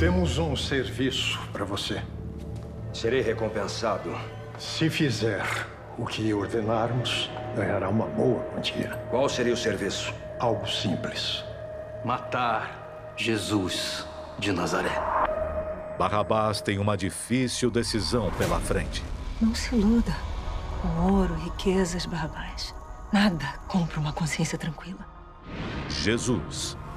Temos um serviço para você. Serei recompensado. Se fizer o que ordenarmos, ganhará uma boa quantia. Qual seria o serviço? Algo simples. Matar Jesus de Nazaré. Barrabás tem uma difícil decisão pela frente. Não se iluda. Com ouro, riquezas, Barrabás. Nada compra uma consciência tranquila. Jesus.